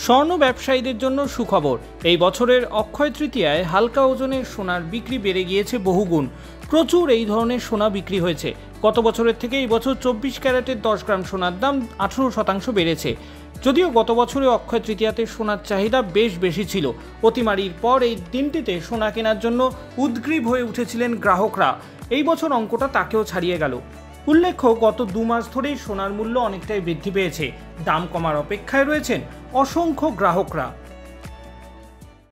স্বর্ণ ব্যবসায়ীদের জন্য সুখবর। এই বছরের অক্ষয় তৃতীয়ায় হালকা ওজনের সোনার বিক্রি বেড়ে গিয়েছে বহুগুণ। প্রচুর এই ধরনের সোনা বিক্রি হয়েছে। গত বছরের থেকে এই বছর 24 ক্যারেটের 10 গ্রাম সোনার দাম 18% বেড়েছে। যদিও গত বছরে অক্ষয় তৃতীয়াতে সোনার চাহিদা বেশ বেশি ছিল। অতিমারির পর এই দিনটিতে সোনা কেনার জন্য উদগ্রীব হয়ে উঠেছিলেন গ্রাহকরা। এই বছর অঙ্কটা তাকেও ছাড়িয়ে গেল। উল্লেখ্য, গত 2 মাস ধরেই সোনার মূল্য অনেকটাই বৃদ্ধি পেয়েছে। দাম কমার অপেক্ষায় রয়েছেন অসংখ্য গ্রাহকরা।